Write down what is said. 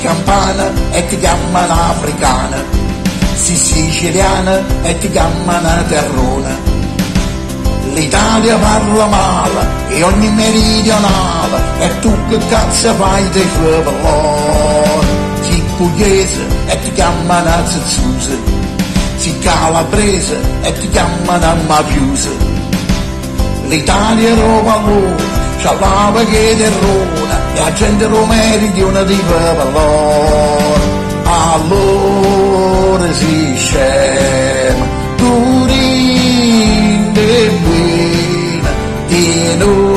campana e ti chiamano africana, si siciliana e ti chiamano terrona. L'Italia parla male e ogni meridionale, e tu che cazzo fai dei suoi valori? Si pugliese e ti chiamano zezzusa, si calabrese e ti chiamano mafiusa. L'Italia è roba loro, c'ha lava che terrona, e la gente lo meridiona di valore. Allora si scema, tu rinde bene, di noi.